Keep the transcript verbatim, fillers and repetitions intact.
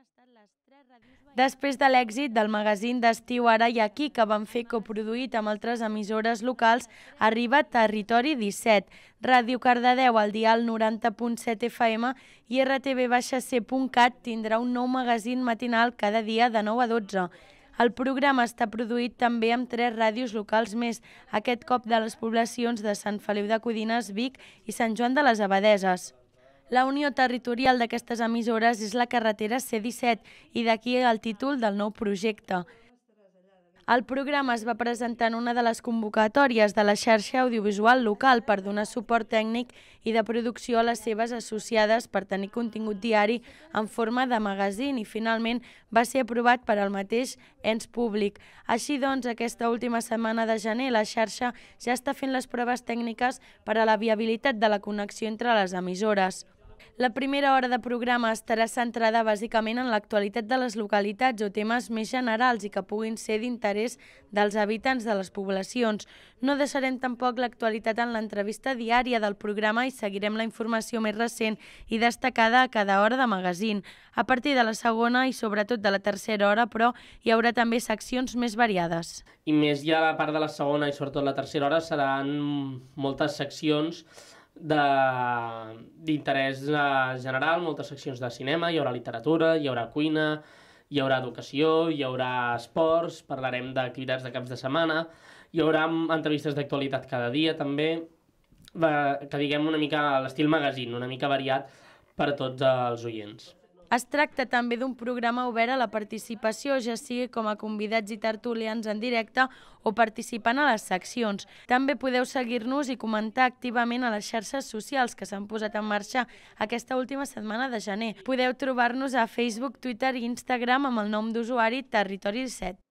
Després de l'èxit del magazín d'estiu Ara i Aquí, que van fer coproduït amb altres emissores locals, arriba Territori disset, Ràdio Cardedeu al dial noranta punt set F M i R T V C punt cat tindrà un nou magazín matinal cada dia de nou a dotze. El programa està produït també amb tres ràdios locals més, aquest cop de les poblacions de Sant Feliu de Codines, Vic i Sant Joan de les Abadesses. La unió territorial d'aquestes emissores és la carretera C disset i d'aquí el títol del nou projecte. El programa es va presentar en una de les convocatòries de la xarxa audiovisual local per donar suport tècnic i de producció a les seves associades per tenir contingut diari en forma de magazín i finalment va ser aprovat per al mateix ens públic. Així doncs, aquesta última setmana de gener la xarxa ja està fent les proves tècniques per a la viabilitat de la connexió entre les emissores. La primera hora de programa estarà centrada bàsicament en l'actualitat de les localitats o temes més generals i que puguin ser d'interès dels habitants de les poblacions. No deixarem tampoc l'actualitat en l'entrevista diària del programa i seguirem la informació més recent i destacada a cada hora de magazín. A partir de la segona i sobretot de la tercera hora, però, hi haurà també seccions més variades. I més ja a la part de la segona i sobretot la tercera hora seran moltes seccions d'interès general, moltes seccions de cinema, hi haurà literatura, hi haurà cuina, hi haurà educació, hi haurà esports, parlarem d'activitats de caps de setmana, hi haurà entrevistes d'actualitat cada dia també, que diguem una mica a l'estil magazín, una mica variat per a tots els oients. Es tracta també d'un programa obert a la participació, ja sigui com a convidats i tertulians en directe o participant a les seccions. També podeu seguir-nos i comentar activament a les xarxes socials que s'han posat en marxa aquesta última setmana de gener. Podeu trobar-nos a Facebook, Twitter i Instagram amb el nom d'usuari Territori disset.